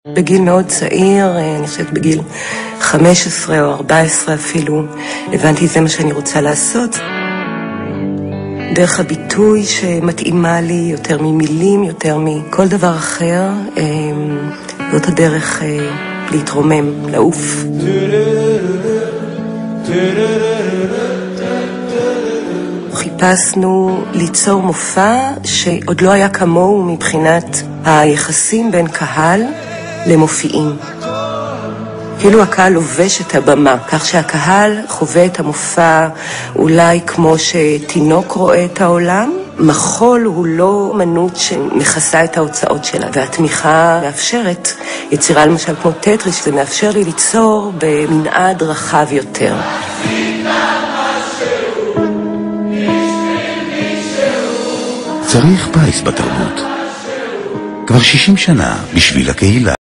בגיל מאוד צעיר, אני חושבת בגיל 15 או 14 אפילו, הבנתי זה מה שאני רוצה לעשות. דרך הביטוי שמתאימה לי יותר ממילים, יותר מכל דבר אחר, זאת הדרך להתרומם, לעוף. חיפשנו ליצור מופע שעוד לא היה כמוהו מבחינת היחסים בין קהל למופיעים. כאילו הקהל לובש את הבמה, כך שהקהל חווה את המופע אולי כמו שתינוק רואה את העולם. מחול הוא לא אמנות שמכסה את ההוצאות שלה, והתמיכה מאפשרת יצירה למשל כמו טטריס, זה מאפשר לי ליצור במנעד רחב יותר. צריך פייס בתרבות. כבר 60 שנה בשביל הקהילה.